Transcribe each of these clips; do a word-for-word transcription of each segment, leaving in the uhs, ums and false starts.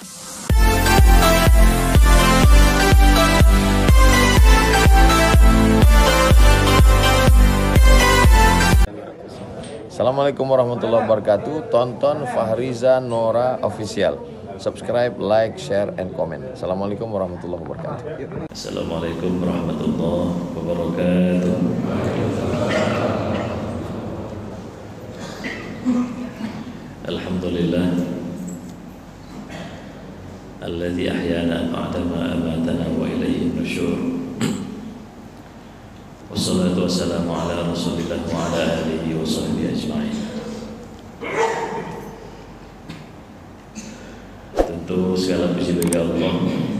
Assalamualaikum warahmatullahi wabarakatuh. Tonton Fahriza Nora Official. Subscribe, like, share, and comment. Assalamualaikum warahmatullahi wabarakatuh. Assalamualaikum warahmatullahi wabarakatuh. Alhamdulillah alladzi ahyana ba'da ma amatana wa ilayhi nusyur. Wassalatu wassalamu ala Rasulillah wa ala alihi wa sahbihi ajma'in. Tentu segala puji bagi Allah,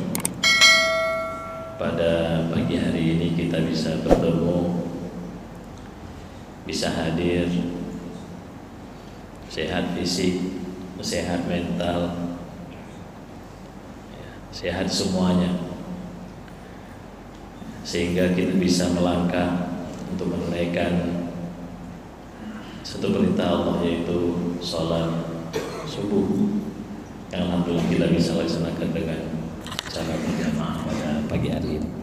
pada pagi hari ini kita bisa bertemu, bisa hadir, sehat fisik, sehat mental, sehat semuanya, sehingga kita bisa melangkah untuk menunaikan satu perintah Allah, yaitu sholat subuh, yang alhamdulillah kita bisa laksanakan dengan cara berjamaah pada pagi hari ini.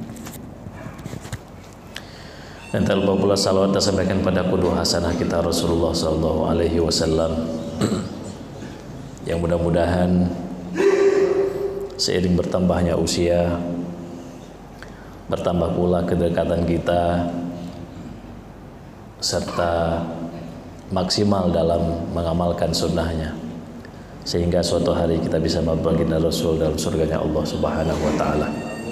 Dan tak lupa pula salawat tersampaikan pada qudwah hasanah kita Rasulullah Sallallahu Alaihi Wasallam, yang mudah-mudahan seiring bertambahnya usia, bertambah pula kedekatan kita, serta maksimal dalam mengamalkan sunnahnya, sehingga suatu hari kita bisa baginda Rasul dalam surganya Allah Subhanahu wa Ta'ala.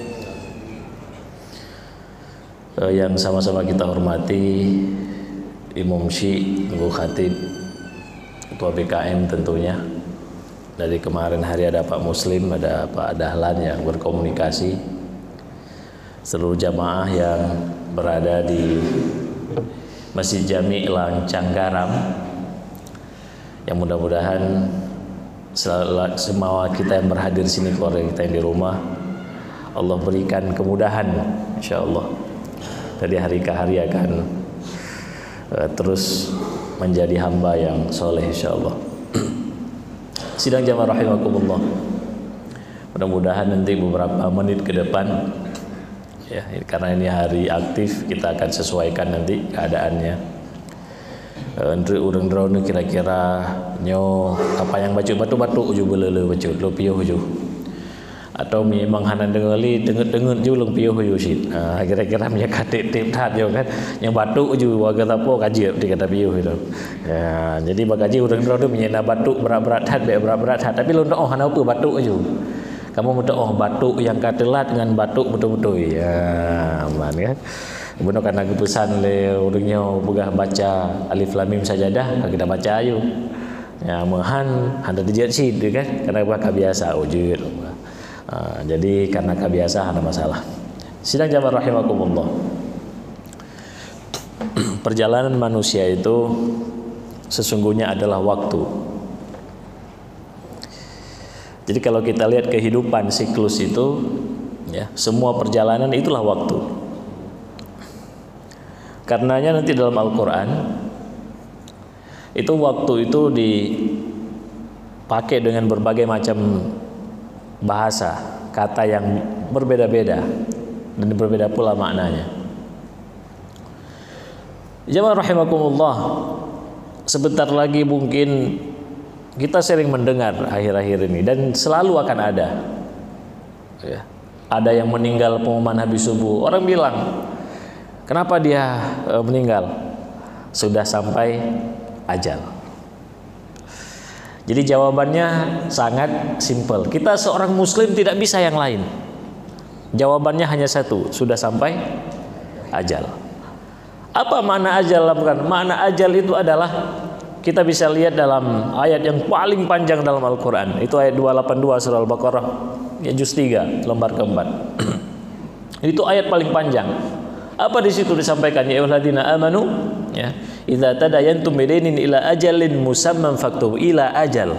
Yang sama-sama kita hormati Imam Syi, Ibu Khatib, Ketua B K M tentunya. Dari kemarin hari ada Pak Muslim, ada Pak Dahlan yang berkomunikasi, seluruh jamaah yang berada di Masjid Jami' Lancang Garam, yang mudah-mudahan semua kita yang berhadir di sini, keluarga kita yang di rumah, Allah berikan kemudahan, insya Allah, dari hari ke hari akan uh, terus menjadi hamba yang soleh, insya Allah. Sidang jamaah rahimakumullah, mudah-mudahan nanti beberapa menit ke depan, ya, karena ini hari aktif, kita akan sesuaikan nanti keadaannya. Untuk urang drone kira-kira nyo apa yang baca batu-batu uju belele baca lo piuh uju, atau memang hanan dengali denget-denget ju long piuh uju sit. Nah, kira-kira punya katik tip tat jo kan yang batu uju warga tapo kaji di kata piuh itu. Ya, jadi bakaji urang drone menyena batu berat-berat tat berat-berat tat, tapi lo oh hana apa batu uju. Kamu mudah oh batu yang katelat dengan batu betul-betul ya aman kan. Benar karena kepesan le orangnya begah baca alif lam mim sajadah kita baca ayu. Ya mahan handa dijat sid kan karena bakal biasa wujud. Uh, jadi karena kebiasaan ada masalah. Sidang jamaah rahimakumullah. Perjalanan manusia itu sesungguhnya adalah waktu. Jadi kalau kita lihat kehidupan siklus itu, ya, semua perjalanan itulah waktu. Karenanya nanti dalam Al-Quran itu waktu itu dipakai dengan berbagai macam bahasa, kata yang berbeda-beda dan berbeda pula maknanya. Jamaah rahimakumullah, sebentar lagi mungkin kita sering mendengar akhir-akhir ini dan selalu akan ada, ya, ada yang meninggal pengumuman habis subuh. Orang bilang, kenapa dia e, meninggal? Sudah sampai ajal. Jadi jawabannya sangat simpel. Kita seorang muslim tidak bisa yang lain. Jawabannya hanya satu, sudah sampai ajal. Apa makna ajal? Makna ajal itu adalah, kita bisa lihat dalam ayat yang paling panjang dalam Al-Quran. Itu ayat dua ratus delapan puluh dua surah Al-Baqarah, ya, juz tiga, lembar keempat. Itu ayat paling panjang. Apa di situ disampaikan? Ya ayyuhalladzina amanu, ya, idza tadayantum bidainin ila ajalin musamman faktubu ila ajal.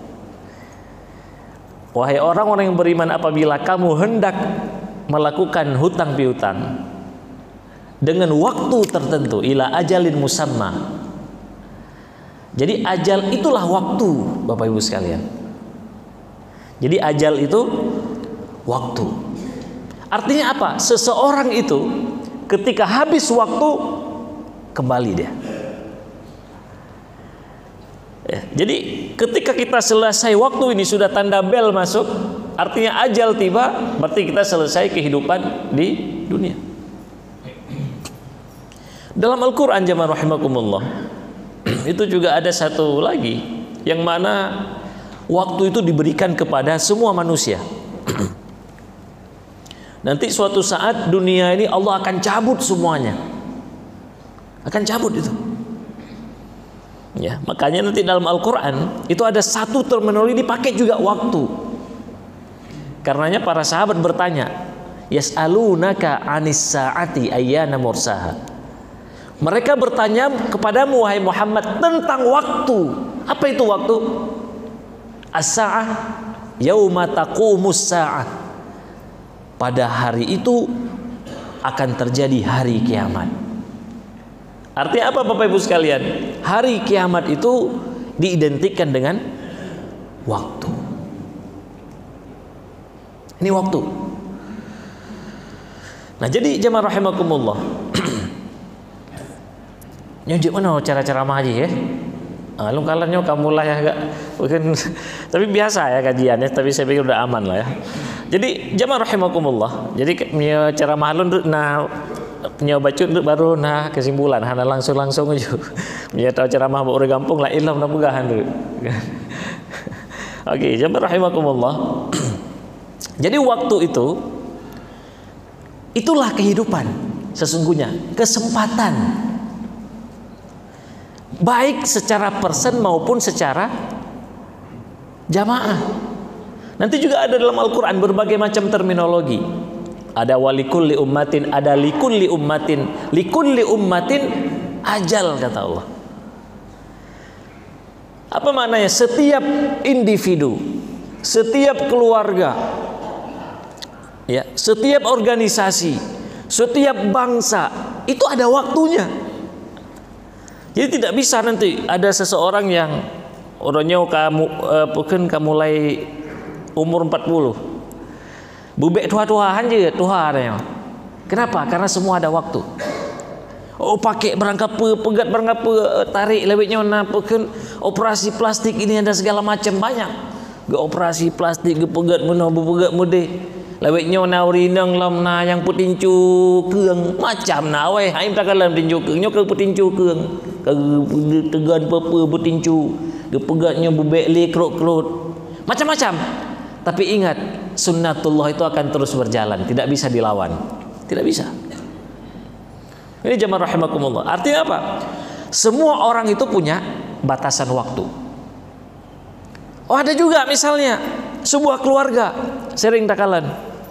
Wahai orang-orang yang beriman, apabila kamu hendak melakukan hutang piutang dengan waktu tertentu, ila ajalin musamma. Jadi ajal itulah waktu, Bapak Ibu sekalian. Jadi ajal itu waktu. Artinya apa? Seseorang itu ketika habis waktu kembali dia. Ya, jadi ketika kita selesai waktu ini sudah tanda bel masuk, artinya ajal tiba, berarti kita selesai kehidupan di dunia. Dalam Al-Quran jamaah rahimakumullah, itu juga ada satu lagi yang mana waktu itu diberikan kepada semua manusia. Nanti suatu saat dunia ini Allah akan cabut semuanya, akan cabut itu. Ya, makanya nanti dalam Al-Quran itu ada satu terminologi dipakai juga waktu. Karenanya para sahabat bertanya, yas'alunaka 'anis sa'ati ayyana mursaha. Mereka bertanya kepadamu wahai Muhammad tentang waktu. Apa itu waktu? As-sa'ah yauma taqumus sa'ah. Pada hari itu akan terjadi hari kiamat. Artinya apa Bapak Ibu sekalian? Hari kiamat itu diidentikan dengan waktu. Ini waktu. Nah, jadi jemaah rahimakumullah. Nyujuk mana cara ceramah haji ya? Ah, lu kalanya kamu lah ya agak mungkin tapi biasa ya kajiannya, tapi saya pikir udah aman lah ya. Jadi jemaah rahimakumullah. Jadi ceramah lu nah nyoba cut baru nah kesimpulan hana langsung-langsung aja. Dia tahu ceramah baru gampung lah ilam na pegahan dulu. Oke, jemaah rahimakumullah. Jadi waktu itu itulah kehidupan sesungguhnya, kesempatan. Baik secara persen maupun secara jamaah. Nanti juga ada dalam Al-Quran berbagai macam terminologi. Ada walikulli ummatin, ada likulli ummatin, likulli ummatin ajal kata Allah. Apa maknanya? Setiap individu, setiap keluarga, ya, setiap organisasi, setiap bangsa itu ada waktunya. Jadi tidak bisa nanti ada seseorang yang orangnya kamu uh, mungkin kamu mulai umur empat puluh. Bubek tua-tuaan je tuanya. Kenapa? Karena semua ada waktu. Oh pakai berangkat pe, pegat berangkat pe, tarik lewetnya na mungkin operasi plastik ini ada segala macam banyak. Ge operasi plastik ge pegat mana pegat mude. Lewetnya na urinang lam na yang putincu keung macam na we haim takalam tinju keung nyo ke putincu keung ke tegan pepe putincu ge pegatnya bubek le krok-krok macam-macam. Tapi ingat, sunnatullah itu akan terus berjalan, tidak bisa dilawan, tidak bisa. Ini jamaah rahimakumullah. Artinya apa? Semua orang itu punya batasan waktu. Oh ada juga misalnya sebuah keluarga sering takalan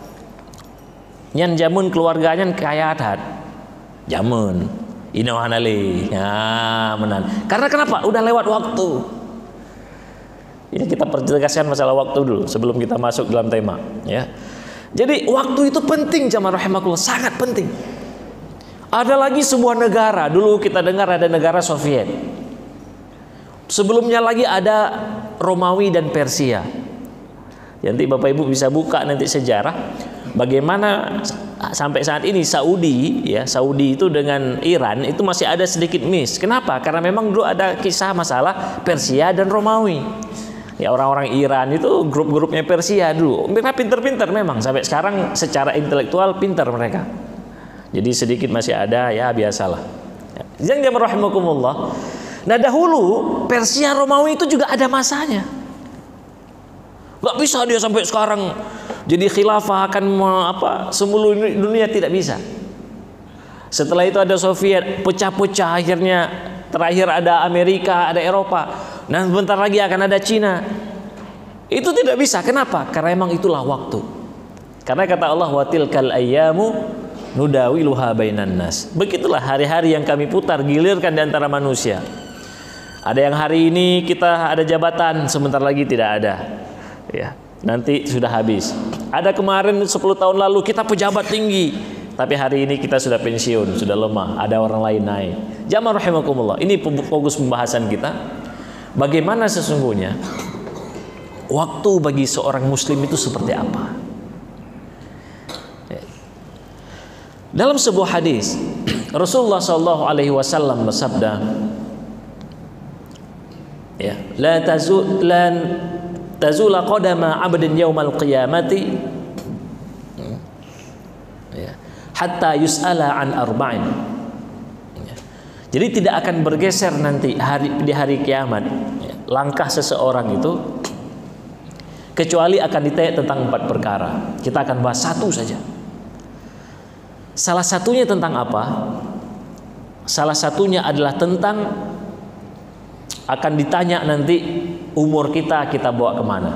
nyan jamun keluarganya kaya adat jamun inohanali ya menan. Karena kenapa? Udah lewat waktu. Ini kita perjelaskan masalah waktu dulu sebelum kita masuk dalam tema ya. Jadi waktu itu penting jamaah rahimakumullah, sangat penting. Ada lagi sebuah negara, dulu kita dengar ada negara Soviet. Sebelumnya lagi ada Romawi dan Persia. Nanti Bapak Ibu bisa buka nanti sejarah bagaimana sampai saat ini Saudi ya, Saudi itu dengan Iran itu masih ada sedikit miss. Kenapa? Karena memang dulu ada kisah masalah Persia dan Romawi. Ya orang-orang Iran itu grup-grupnya Persia dulu. Mereka pinter-pinter memang sampai sekarang secara intelektual pinter mereka. Jadi sedikit masih ada ya biasalah. Yang jamaah rahimakumullah. Nah dahulu Persia Romawi itu juga ada masanya. Gak bisa dia sampai sekarang jadi khilafah akan apa seluruh dunia, tidak bisa. Setelah itu ada Soviet pecah-pecah, akhirnya terakhir ada Amerika, ada Eropa. Nah sebentar lagi akan ada Cina. Itu tidak bisa. Kenapa? Karena memang itulah waktu. Karena kata Allah wa tilkal ayyamu nudawiluha bainan nas. Begitulah hari-hari yang kami putar gilirkan di antara manusia. Ada yang hari ini kita ada jabatan, sebentar lagi tidak ada. Ya, nanti sudah habis. Ada kemarin sepuluh tahun lalu kita pejabat tinggi, tapi hari ini kita sudah pensiun, sudah lemah, ada orang lain naik. Jamaah rahimakumullah. Ini fokus pembahasan kita. Bagaimana sesungguhnya waktu bagi seorang muslim itu seperti apa. Dalam sebuah hadis Rasulullah shallallahu alaihi wasallam bersabda, ya, la tazul lan tazula qadama 'abdin yaumal qiyamati, ya, hatta yus'ala an arba'in. Ya. Jadi tidak akan bergeser nanti hari di hari kiamat, ya, langkah seseorang itu kecuali akan ditanya tentang empat perkara. Kita akan bahas satu saja. Salah satunya tentang apa? Salah satunya adalah tentang akan ditanya nanti umur kita kita bawa kemana.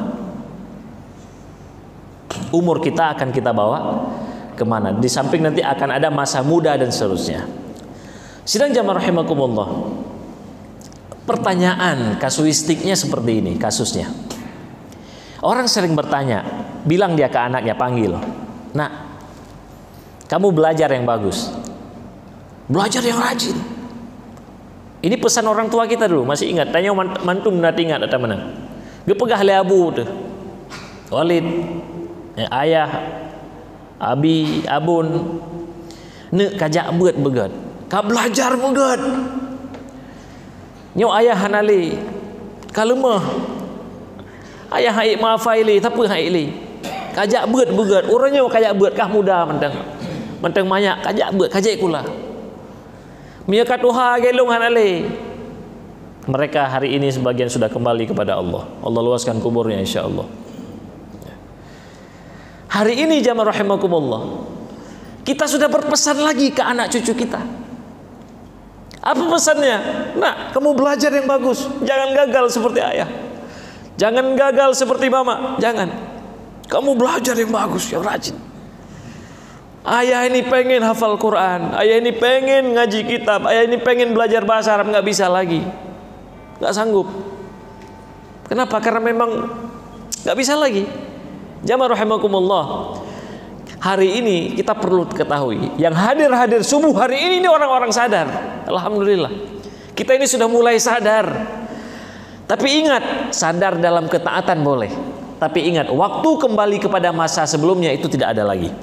Umur kita akan kita bawa kemana. Di samping nanti akan ada masa muda dan seterusnya. Sidang jamaah rahimakumullah. Pertanyaan kasuistiknya seperti ini kasusnya. Orang sering bertanya, bilang dia ke anaknya, panggil, "Nak, kamu belajar yang bagus, belajar yang rajin." Ini pesan orang tua kita dulu, masih ingat? Tanya mantum nanti ingat atau mana? Gepegah le abu tuh, Walid, ya, ayah, abi, abun, ne kajak buat begat, kau belajar begat. Nyo ayah hanali, kalemah, ayah hai maafaili, tapi hai li, kajak buat begat. Orangnya kajak buat kah muda mentang. Mentang banyak kajak buat kajak kula. Mia katuha gelung hanale. Mereka hari ini sebagian sudah kembali kepada Allah. Allah luaskan kuburnya insyaallah. Hari ini jamaah rahimakumullah, kita sudah berpesan lagi ke anak cucu kita. Apa pesannya? Nak, kamu belajar yang bagus, jangan gagal seperti ayah. Jangan gagal seperti mama, jangan. Kamu belajar yang bagus, yang rajin. Ayah ini pengen hafal Quran, ayah ini pengen ngaji kitab, ayah ini pengen belajar bahasa Arab, nggak bisa lagi, nggak sanggup. Kenapa? Karena memang nggak bisa lagi. Jamaah rahimakumullah, hari ini kita perlu ketahui, yang hadir-hadir subuh hari ini ini orang-orang sadar. Alhamdulillah, kita ini sudah mulai sadar. Tapi ingat, sadar dalam ketaatan boleh. Tapi ingat, waktu kembali kepada masa sebelumnya itu tidak ada lagi.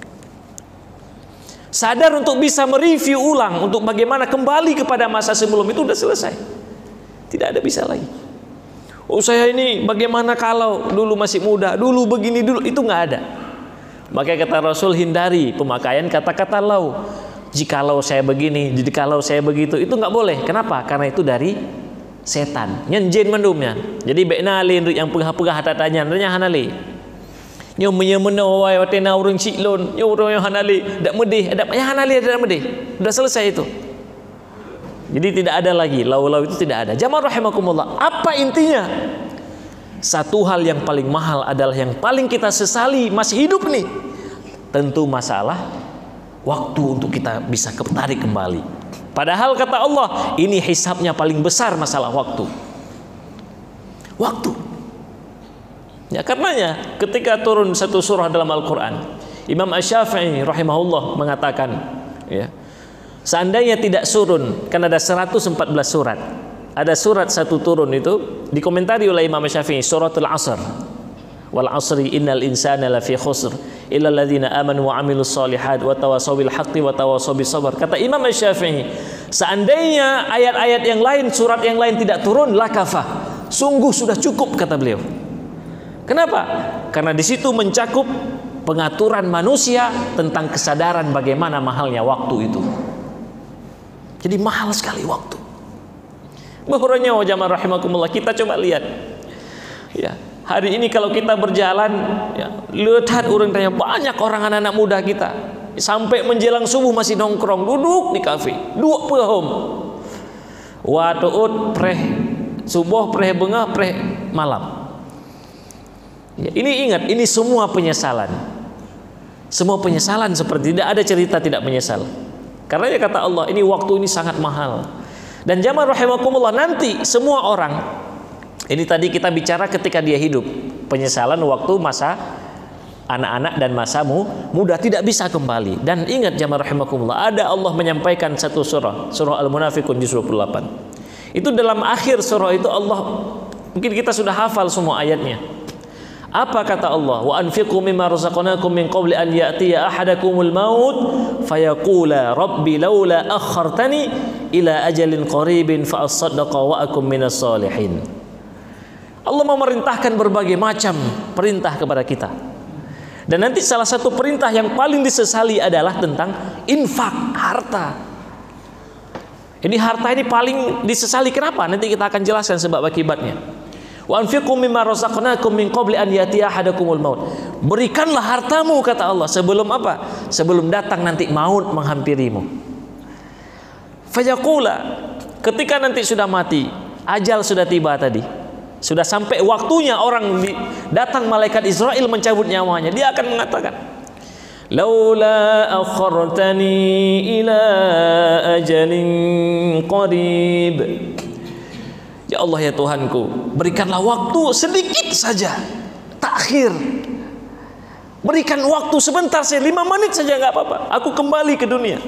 Sadar untuk bisa mereview ulang untuk bagaimana kembali kepada masa sebelum itu sudah selesai. Tidak ada bisa lagi. Oh, saya ini bagaimana kalau dulu masih muda, dulu begini dulu, itu nggak ada. Makanya kata Rasul, hindari pemakaian kata-kata lau. Jikalau saya begini, jikalau saya begitu, itu nggak boleh. Kenapa? Karena itu dari setan. Nyenjin mendumnya. Jadi beknali yang pegah-pegah tatanya, nanya hanali. Nyo menyemena wai watena urang ciklon, nyo urang yang hanali, dak medih, ada yang hanali ada medih. Sudah selesai itu. Jadi tidak ada lagi, lau-lau itu tidak ada. Jamaah rahimakumullah, apa intinya? Satu hal yang paling mahal adalah yang paling kita sesali masih hidup nih. Tentu masalah waktu untuk kita bisa ketarik kembali. Padahal kata Allah, ini hisabnya paling besar masalah waktu. Waktu. Ya, karenanya ketika turun satu surah dalam Al-Quran, Imam Asy-Syafi'i rahimahullah mengatakan, ya, seandainya tidak turun, kan ada seratus empat belas surat. Ada surat satu turun itu dikomentari oleh Imam Asy-Syafi'i, suratul Asr. Wal asri innal insana lafi khusr illa alladziina amanu wa 'amilus shalihat wa tawassaw bil haqqi wa tawassaw bis sabr. Kata Imam Asy-Syafi'i, seandainya ayat-ayat yang lain, surat yang lain tidak turun, lakafah. Sungguh sudah cukup, kata beliau. Kenapa? Karena di situ mencakup pengaturan manusia tentang kesadaran bagaimana mahalnya waktu itu. Jadi mahal sekali waktu. Bahuranya jamaah rahimakumullah, kita coba lihat. Ya, hari ini kalau kita berjalan, ya, lihat orang tanya banyak orang anak-anak muda kita sampai menjelang subuh masih nongkrong, duduk di kafe, dua pehom. Watuut preh subuh, preh bengah, preh malam. Ya, ini ingat, ini semua penyesalan. Semua penyesalan seperti tidak ada cerita tidak menyesal. Karena ya kata Allah, ini waktu ini sangat mahal. Dan jamaah rahimakumullah, nanti semua orang, ini tadi kita bicara ketika dia hidup, penyesalan waktu masa anak-anak dan masa muda tidak bisa kembali. Dan ingat jamaah rahimakumullah, ada Allah menyampaikan satu surah, surah Al-Munafiqun juz dua puluh delapan. Itu dalam akhir surah itu Allah, mungkin kita sudah hafal semua ayatnya. Apa kata Allah? Wa anfiqu mimma razaqnakum min qabli an ya'tiya ahadakumul maut fayaqula rabbi laula akhartani ila ajalin qaribin fa asaddaqa wa akum minas solihin. Allah memerintahkan berbagai macam perintah kepada kita. Dan nanti salah satu perintah yang paling disesali adalah tentang infak, harta. Ini harta ini paling disesali. Kenapa? Nanti kita akan jelaskan sebab akibatnya. Wa anfiqu mimma razaqnakum min qabli an yatiya ahadakumul maut. Berikanlah hartamu kata Allah sebelum apa? Sebelum datang nanti maut menghampirimu. Fayaqula, ketika nanti sudah mati, ajal sudah tiba tadi. Sudah sampai waktunya orang di, datang malaikat Israel mencabut nyawanya. Dia akan mengatakan, laula akhartani ila ajalin qarib. Ya Allah ya Tuhanku, berikanlah waktu sedikit saja, takhir. Berikan waktu sebentar saja, lima menit saja nggak apa-apa. Aku kembali ke dunia.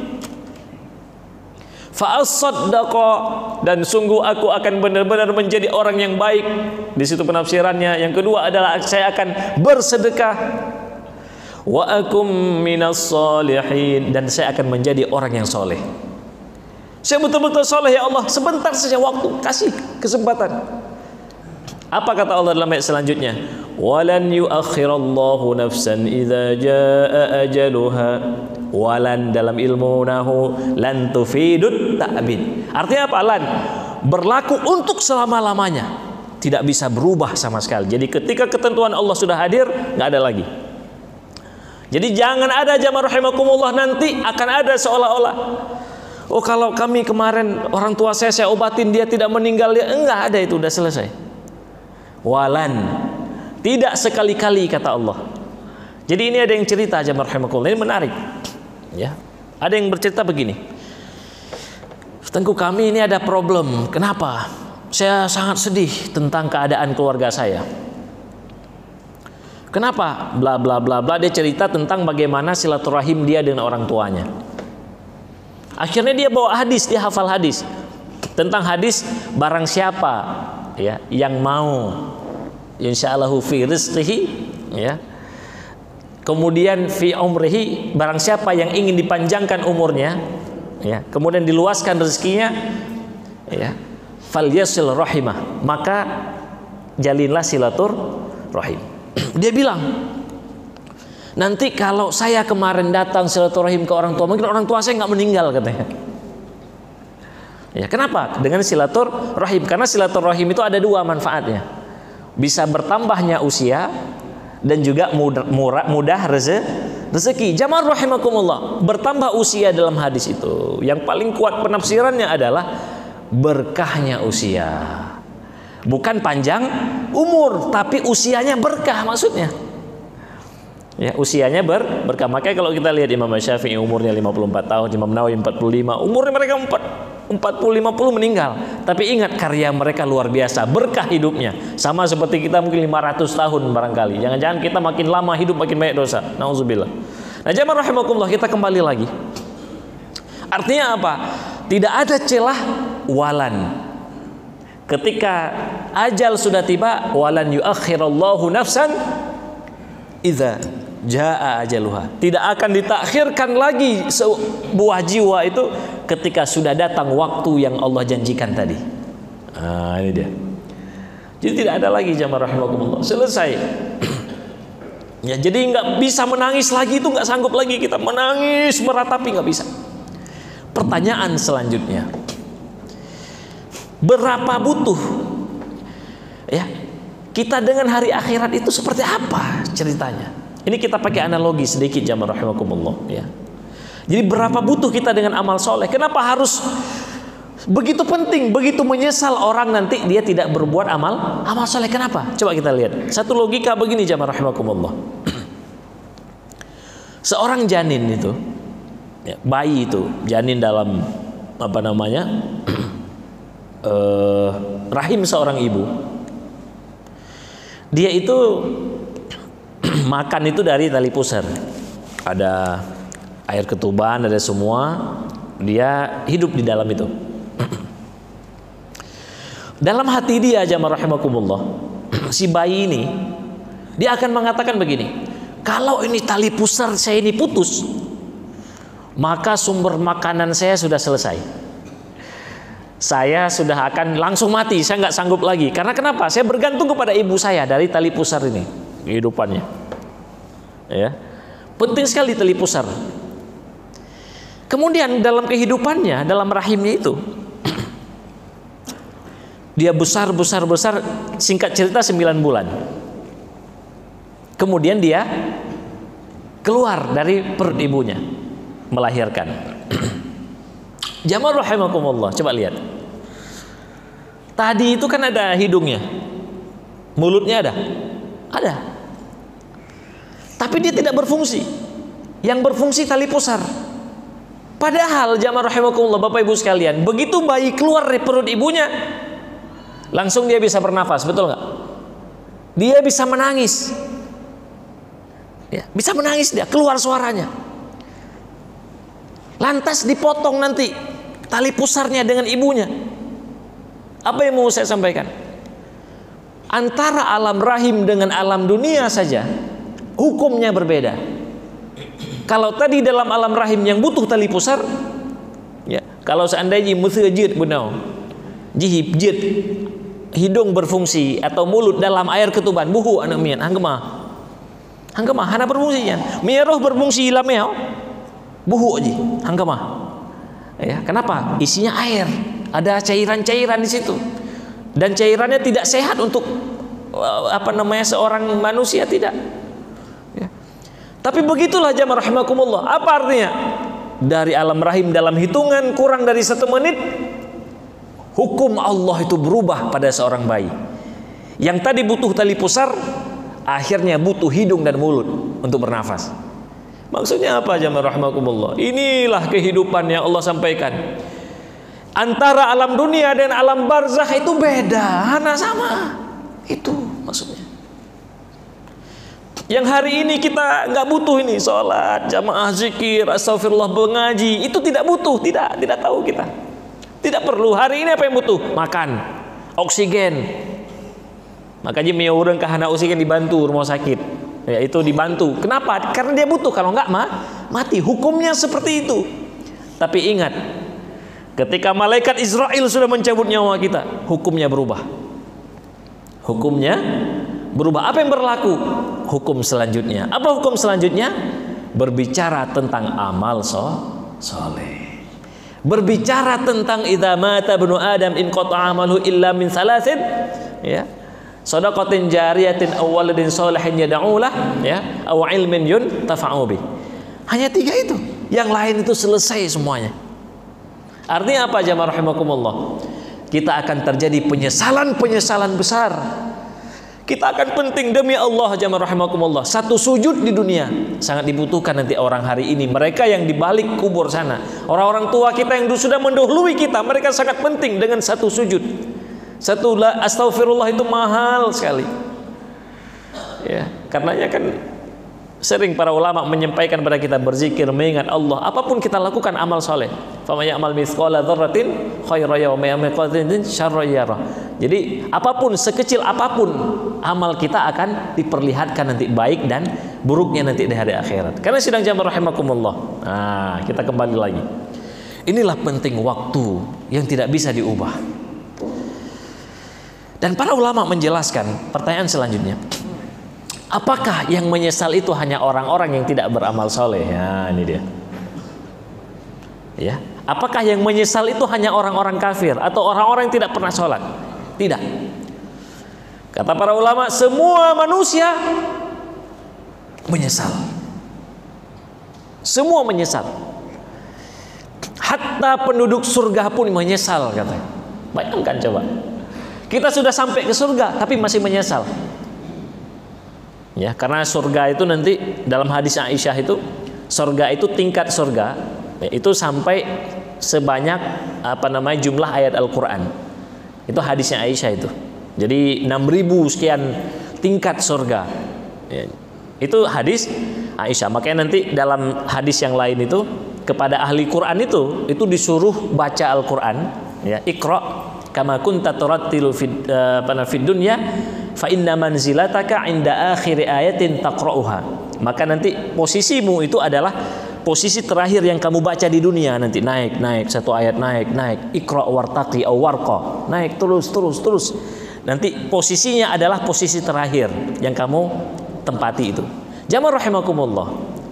Fa'asaddaqa, dan sungguh aku akan benar-benar menjadi orang yang baik. Di situ penafsirannya. Yang kedua adalah saya akan bersedekah. Wa akum minas solihin, dan saya akan menjadi orang yang soleh. Saya betul-betul soleh ya Allah. Sebentar saja waktu, kasih kesempatan. Apa kata Allah dalam ayat selanjutnya? Walan yuakhirallahu nafsan idza jaa ajaluha. Walan dalam ilmu nahu lan tufidut ta'bid. Artinya apa? Lan berlaku untuk selama-lamanya, tidak bisa berubah sama sekali. Jadi ketika ketentuan Allah sudah hadir, nggak ada lagi. Jadi jangan ada jamaah rahimakumullah nanti akan ada seolah-olah, oh kalau kami kemarin orang tua saya saya obatin dia tidak meninggal, dia enggak ada, itu udah selesai. Walan, tidak sekali-kali kata Allah. Jadi ini ada yang cerita jamaah rahimakumullah, ini menarik. Ya, ada yang bercerita begini. Tengku kami ini ada problem. Kenapa? Saya sangat sedih tentang keadaan keluarga saya. Kenapa? Bla bla bla bla. Dia cerita tentang bagaimana silaturahim dia dengan orang tuanya. Akhirnya dia bawa hadis, dia hafal hadis tentang hadis barang siapa ya yang mau insyaallahu fi rizqihi ya. Kemudian fi umrihi, barang siapa yang ingin dipanjangkan umurnya ya, kemudian diluaskan rezekinya ya, falyasil rahimah, maka jalinlah silatur rahim. Dia bilang, nanti kalau saya kemarin datang silaturahim ke orang tua, mungkin orang tua saya nggak meninggal katanya. Ya, kenapa? Dengan silatur rahim. Karena silatur rahim itu ada dua manfaatnya. Bisa bertambahnya usia dan juga mudah, murah, mudah reze, rezeki. Jamaah rahimakumullah, bertambah usia dalam hadis itu yang paling kuat penafsirannya adalah berkahnya usia. Bukan panjang umur, tapi usianya berkah maksudnya. Ya, usianya ber, berkah. Makanya kalau kita lihat Imam Syafi'i umurnya lima puluh empat tahun, Imam Nawawi empat puluh lima, umurnya mereka empat puluh lima puluh meninggal. Tapi ingat, karya mereka luar biasa, berkah hidupnya. Sama seperti kita mungkin lima ratus tahun barangkali. Jangan-jangan kita makin lama hidup makin banyak dosa. Nauzubillah. Nah, jamaah rahimakumullah, kita kembali lagi. Artinya apa? Tidak ada celah walan. Ketika ajal sudah tiba, walan yuakhirallahu nafsan idza jaa ajaluha. Tidak akan ditakhirkan lagi sebuah jiwa itu ketika sudah datang waktu yang Allah janjikan tadi. Nah, ini dia. Jadi tidak ada lagi jamaah rahimakumullah. Selesai. Ya, jadi nggak bisa menangis lagi, itu nggak sanggup lagi kita menangis meratapi, nggak bisa. Pertanyaan selanjutnya, berapa butuh ya kita dengan hari akhirat itu seperti apa ceritanya? Ini kita pakai analogi sedikit jamaah rahimakumullah ya. Jadi berapa butuh kita dengan amal soleh? Kenapa harus begitu penting, begitu menyesal orang nanti dia tidak berbuat amal amal soleh? Kenapa? Coba kita lihat. Satu logika begini jamaah rahimakumullah. Seorang janin itu, ya, bayi itu, janin dalam apa namanya uh, rahim seorang ibu. Dia itu makan itu dari tali pusar. Ada air ketuban, ada semua. Dia hidup di dalam itu. Dalam hati dia jamaah rahimakumullah, si bayi ini Dia akan mengatakan begini, kalau ini tali pusar saya ini putus, maka sumber makanan saya sudah selesai. Saya sudah akan langsung mati, saya nggak sanggup lagi. Karena kenapa? Saya bergantung kepada ibu saya dari tali pusar ini, kehidupannya. Ya, penting sekali tali pusar. Kemudian dalam kehidupannya, dalam rahimnya itu, dia besar, besar, besar. Singkat cerita sembilan bulan. Kemudian dia keluar dari perut ibunya, melahirkan. Jamaah rahimakumullah, coba lihat. Tadi itu kan ada hidungnya, mulutnya ada, ada. Tapi dia tidak berfungsi. Yang berfungsi tali pusar. Padahal jamaah rahimakumullah, Bapak Ibu sekalian, begitu bayi keluar dari perut ibunya, langsung dia bisa bernafas, betul nggak? Dia bisa menangis. Ya, bisa menangis dia, keluar suaranya. Lantas dipotong nanti tali pusarnya dengan ibunya. Apa yang mau saya sampaikan? Antara alam rahim dengan alam dunia saja hukumnya berbeda. Kalau tadi dalam alam rahim yang butuh tali pusar, ya, kalau seandainya musajid benau, jihib jid, hidung berfungsi atau mulut dalam air ketuban, buhu anak mian, hanggema. Hanggema hana berfungsinya. Miaroh berfungsi lameo. Buhu aja, hanggema. Ya, kenapa? Isinya air. Ada cairan-cairan di situ. Dan cairannya tidak sehat untuk apa namanya seorang manusia, tidak. Ya. Tapi begitulah jamaah rahimakumullah. Apa artinya? Dari alam rahim dalam hitungan kurang dari satu menit, hukum Allah itu berubah pada seorang bayi. Yang tadi butuh tali pusar, akhirnya butuh hidung dan mulut untuk bernafas. Maksudnya apa jamaah rahimakumullah? Inilah kehidupan yang Allah sampaikan. Antara alam dunia dan alam barzakh itu beda, hana sama. Itu maksudnya. Yang hari ini kita nggak butuh ini sholat, jamaah zikir, astagfirullah, mengaji, itu tidak butuh, tidak, tidak tahu kita. Tidak perlu. Hari ini apa yang butuh? Makan, oksigen. Makanya mia orang kahana oksigen dibantu rumah sakit, ya itu dibantu. Kenapa? Karena dia butuh. Kalau nggak mah mati. Hukumnya seperti itu. Tapi ingat, ketika malaikat Israel sudah mencabut nyawa kita, hukumnya berubah. Hukumnya berubah. Apa yang berlaku? Hukum selanjutnya. Apa hukum selanjutnya? Berbicara tentang amal so soleh. Berbicara tentang idza mata ibnu adam in qata'a amalu illa min salasin, ya. Shadaqatin jariyatin aw waladin shalihin yad'u lah, ya, aw ilmin yuntafa'u bih. Hanya tiga itu. Yang lain itu selesai semuanya. Artinya apa jamaah rahimakumullah? Kita akan terjadi penyesalan-penyesalan besar. Kita akan penting demi Allah jamaah rahimakumullah. Satu sujud di dunia sangat dibutuhkan nanti orang hari ini. Mereka yang di balik kubur sana, orang-orang tua kita yang sudah mendahului kita, mereka sangat penting dengan satu sujud. Satu la astaghfirullah itu mahal sekali. Ya, karenanya kan sering para ulama menyampaikan kepada kita berzikir, mengingat Allah. Apapun kita lakukan amal soleh. Faman ya'mal mithqala dzarratin khairan yara wa may ya'mal mithqala dzarratin syarran yara. Jadi apapun, sekecil apapun amal kita akan diperlihatkan nanti baik dan buruknya nanti di hari akhirat. Karena sidang jamaah rahimakumullah. Nah, kita kembali lagi. Inilah penting waktu yang tidak bisa diubah. Dan para ulama menjelaskan pertanyaan selanjutnya. Apakah yang menyesal itu hanya orang-orang yang tidak beramal soleh? Ya, ini dia. Ya, apakah yang menyesal itu hanya orang-orang kafir atau orang-orang yang tidak pernah sholat? Tidak. Kata para ulama, semua manusia menyesal. Semua menyesal. Hatta penduduk surga pun menyesal, katanya. Bayangkan coba. Kita sudah sampai ke surga tapi masih menyesal. Ya, karena surga itu nanti dalam hadis Aisyah itu, surga itu tingkat surga ya, itu sampai sebanyak apa namanya jumlah ayat Al-Qur'an. Itu hadisnya Aisyah itu. Jadi enam ribu sekian tingkat surga. Ya, itu hadis Aisyah. Makanya nanti dalam hadis yang lain itu kepada ahli Quran itu itu disuruh baca Al-Qur'an ya, Iqra kama kunta turattilu fid uh, fid dunya fa inna manzilataka inda akhir ayatin taqra'uha. Maka nanti posisimu itu adalah posisi terakhir yang kamu baca di dunia. Nanti naik, naik, satu ayat naik, naik. Iqra wartaqi aw warqa. Naik terus, terus, terus. Nanti posisinya adalah posisi terakhir yang kamu tempati itu. Jamaah rahimakumullah.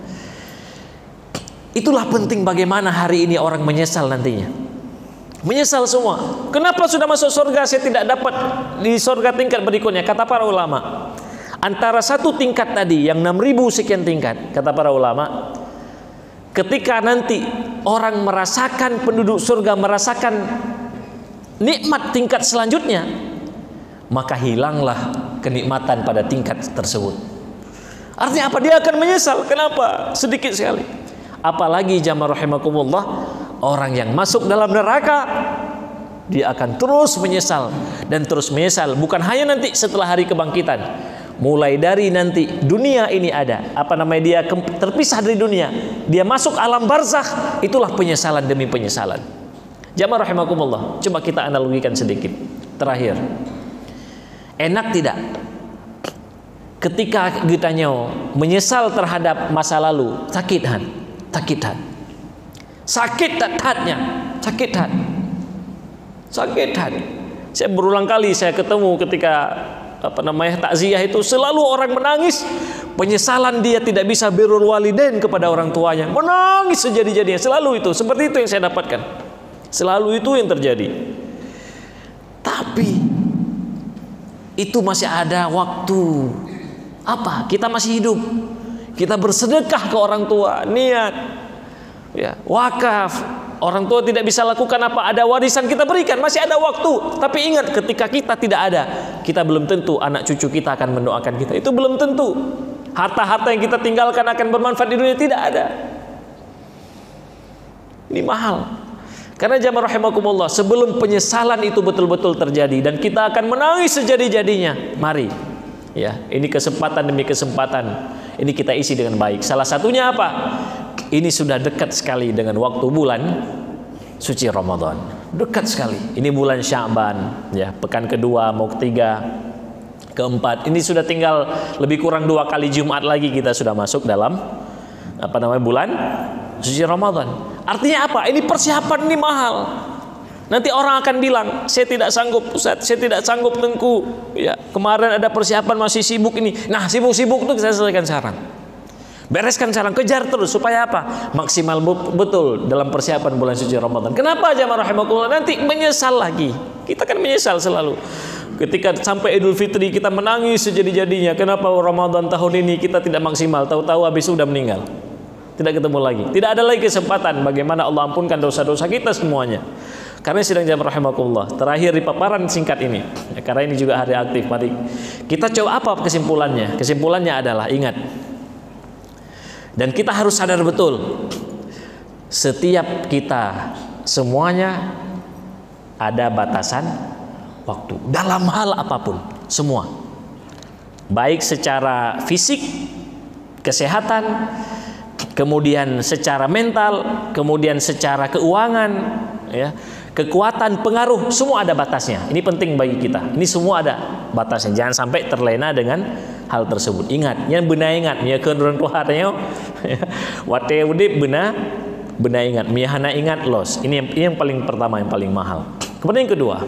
Itulah penting bagaimana hari ini orang menyesal nantinya. Menyesal semua. Kenapa sudah masuk surga saya tidak dapat di surga tingkat berikutnya? Kata para ulama, antara satu tingkat tadi yang enam ribu sekian tingkat, kata para ulama, ketika nanti orang merasakan, penduduk surga merasakan nikmat tingkat selanjutnya, maka hilanglah kenikmatan pada tingkat tersebut. Artinya apa? Dia akan menyesal. Kenapa? Sedikit sekali. Apalagi jamaah rahimakumullah, orang yang masuk dalam neraka, dia akan terus menyesal dan terus menyesal. Bukan hanya nanti setelah hari kebangkitan, mulai dari nanti dunia ini ada, apa namanya, dia terpisah dari dunia, dia masuk alam barzakh, itulah penyesalan demi penyesalan. Jamaah rahimakumullah, coba kita analogikan sedikit. Terakhir, enak tidak ketika ditanya menyesal terhadap masa lalu? Sakit han, sakit han, sakit tak hatnya, sakit hat, sakit hat. Saya berulang kali saya ketemu ketika apa namanya takziah itu, selalu orang menangis penyesalan dia tidak bisa birrul walidain kepada orang tuanya, menangis sejadi-jadinya. Selalu itu, seperti itu yang saya dapatkan, selalu itu yang terjadi. Tapi itu masih ada waktu. Apa? Kita masih hidup, kita bersedekah ke orang tua, niat ya, wakaf. Orang tua tidak bisa lakukan apa, ada warisan kita berikan, masih ada waktu. Tapi ingat, ketika kita tidak ada, kita belum tentu anak cucu kita akan mendoakan kita. Itu belum tentu. Harta-harta yang kita tinggalkan akan bermanfaat di dunia, tidak ada. Ini mahal. Karena jamaah rahimakumullah, sebelum penyesalan itu betul-betul terjadi dan kita akan menangis sejadi-jadinya, mari ya, ini kesempatan demi kesempatan, ini kita isi dengan baik. Salah satunya apa? Ini sudah dekat sekali dengan waktu bulan suci Ramadan. Dekat sekali. Ini bulan Sya'ban, ya, pekan kedua mau ketiga, keempat. Ini sudah tinggal lebih kurang dua kali Jumat lagi kita sudah masuk dalam apa namanya bulan suci Ramadan. Artinya apa? Ini persiapan ini mahal. Nanti orang akan bilang, saya tidak sanggup Ustaz, saya tidak sanggup Tengku. Ya, kemarin ada persiapan masih sibuk ini. Nah, sibuk-sibuk itu saya selesaikan sekarang. Bereskan sekarang, kejar terus supaya apa? Maksimal betul dalam persiapan bulan suci Ramadan. Kenapa jamaah rahimakumullah? Nanti menyesal lagi. Kita kan menyesal selalu. Ketika sampai Idul Fitri kita menangis sejadi-jadinya. Kenapa Ramadan tahun ini kita tidak maksimal? Tahu-tahu habis sudah meninggal. Tidak ketemu lagi. Tidak ada lagi kesempatan bagaimana Allah ampunkan dosa-dosa kita semuanya. Karena sedang jamaah rahimakumullah. Terakhir di paparan singkat ini. Ya, karena ini juga hari aktif. Mari kita coba apa kesimpulannya? Kesimpulannya adalah ingat. Dan kita harus sadar betul, setiap kita semuanya ada batasan waktu dalam hal apapun, semua, baik secara fisik, kesehatan, kemudian secara mental, kemudian secara keuangan, ya, kekuatan, pengaruh, semua ada batasnya. Ini penting bagi kita. Ini semua ada batasnya. Jangan sampai terlena dengan hal tersebut. Ingat, yang benar ingat, ya kenuran tuhannya, wate udip benar, benar ingat, mihana ingat los. Ini yang, ini yang paling pertama, yang paling mahal. Kemudian yang kedua,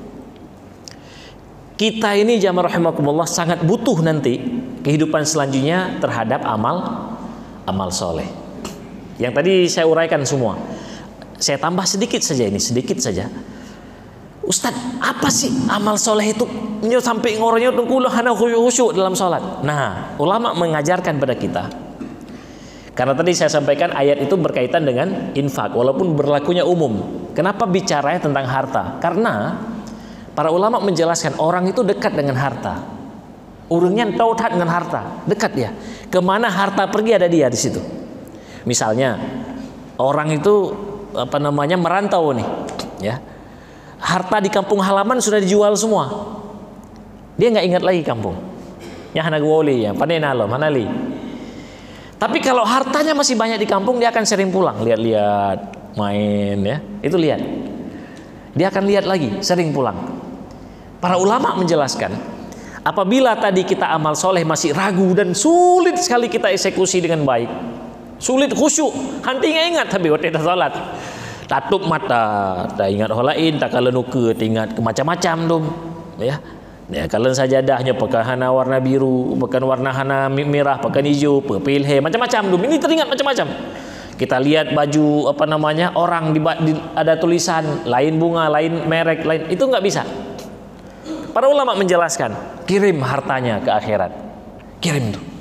kita ini jamaah rahimakumullah sangat butuh nanti kehidupan selanjutnya terhadap amal, amal soleh. Yang tadi saya uraikan semua. Saya tambah sedikit saja ini, sedikit saja. Ustaz, apa sih amal soleh itu? Nyo sampai ngorongnya tengkulah hana khusyuk dalam sholat. Nah, ulama mengajarkan pada kita. Karena tadi saya sampaikan ayat itu berkaitan dengan infak, walaupun berlakunya umum. Kenapa bicaranya tentang harta? Karena para ulama menjelaskan orang itu dekat dengan harta. Urungnya tautat dengan harta, dekat dia. Kemana harta pergi ada dia di situ. Misalnya orang itu apa namanya merantau nih, ya. Harta di kampung halaman sudah dijual semua. Dia nggak ingat lagi kampung. Ya anak woli ya, panena lo, mana li. Tapi kalau hartanya masih banyak di kampung, dia akan sering pulang, lihat-lihat, main ya. Itu lihat. Dia akan lihat lagi, sering pulang. Para ulama menjelaskan, Apabila tadi kita amal soleh masih ragu dan sulit sekali kita eksekusi dengan baik, sulit khusyuk, hantinya ingat tapi waktu kita salat, tatup mata, tak ingat hal lain, tak kalau nuke, ingat macam-macam dong, ya. Ya, kalau sajadahnya pakai hana warna biru, pakai warna hana merah, pakai hijau, pilih macam-macam dong. Ini teringat macam-macam. Kita lihat baju apa namanya orang di, di, ada tulisan lain bunga, lain merek, lain itu nggak bisa. Para ulama menjelaskan, kirim hartanya ke akhirat, kirim tuh.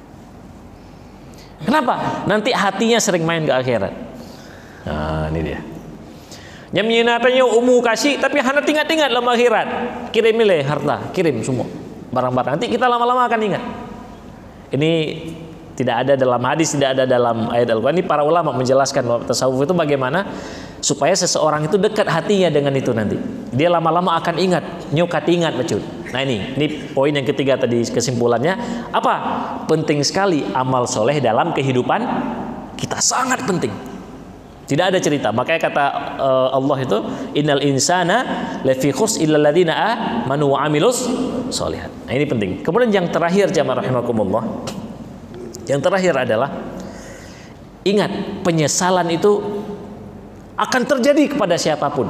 Kenapa? Nanti hatinya sering main ke akhirat. Nah, ini dia. Yang menyenatanya umu kasih, tapi hana ingat-ingat dalam akhirat. Kirim nilai harta, kirim semua barang-barang. Nanti kita lama-lama akan ingat. Ini tidak ada dalam hadis, tidak ada dalam ayat Al-Quran. Ini para ulama menjelaskan bahwa tasawuf itu bagaimana supaya seseorang itu dekat hatinya dengan itu nanti. Dia lama-lama akan ingat, nyukat ingat betul. Nah ini, ini poin yang ketiga tadi kesimpulannya. Apa? Penting sekali amal soleh dalam kehidupan kita, sangat penting. Tidak ada cerita. Makanya kata uh, Allah itu, innal insana lafi khus illa alladziina amanu wa amilus sholihat. Nah ini penting. Kemudian yang terakhir jamaah rahimakumullah. Yang terakhir adalah ingat, penyesalan itu akan terjadi kepada siapapun,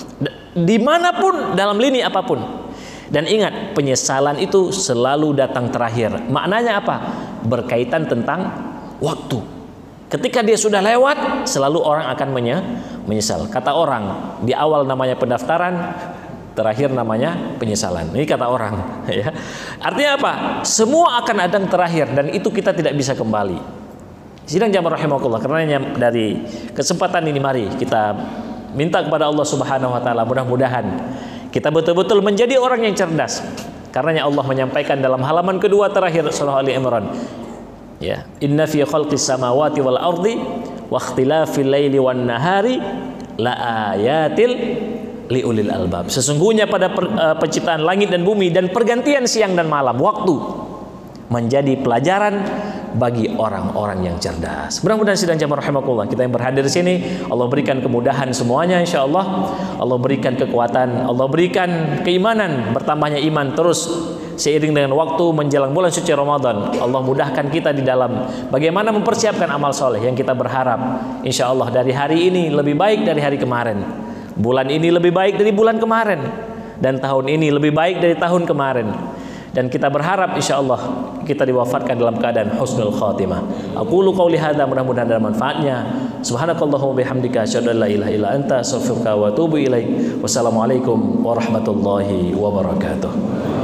dimanapun, dalam lini apapun. Dan ingat, penyesalan itu selalu datang terakhir. Maknanya apa? Berkaitan tentang waktu. Ketika dia sudah lewat, selalu orang akan menyesal. Kata orang, di awal namanya pendaftaran, terakhir namanya penyesalan. Ini kata orang, ya. Artinya apa? Semua akan ada yang terakhir dan itu kita tidak bisa kembali. Sidang jamaah rahimakumullah, karena dari kesempatan ini mari kita minta kepada Allah Subhanahu wa taala, mudah-mudahan kita betul-betul menjadi orang yang cerdas. Karenanya Allah menyampaikan dalam halaman kedua terakhir surah Ali Imran, ya, inna fi khalqis samawati wal ardi wa ikhtilafil laili wan nahari la ayatil liulil albab. Sesungguhnya pada per, uh, penciptaan langit dan bumi dan pergantian siang dan malam, waktu menjadi pelajaran bagi orang-orang yang cerdas. Mudah-mudahan sidang jamaah rahimakumullah, kita yang berhadir di sini Allah berikan kemudahan semuanya insyaallah. Allah berikan kekuatan, Allah berikan keimanan, bertambahnya iman terus seiring dengan waktu menjelang bulan suci Ramadan. Allah mudahkan kita di dalam bagaimana mempersiapkan amal soleh yang kita berharap insyaallah dari hari ini lebih baik dari hari kemarin. Bulan ini lebih baik dari bulan kemarin, dan tahun ini lebih baik dari tahun kemarin. Dan kita berharap insyaallah kita diwafatkan dalam keadaan husnul khatimah. Aqulu qauli hadza, mudah-mudahan ada manfaatnya. Subhanakallahumma bihamdika asyhadu an la ilaha illa anta astaghfiruka wa atubu ilaik. Wassalamualaikum warahmatullahi wabarakatuh.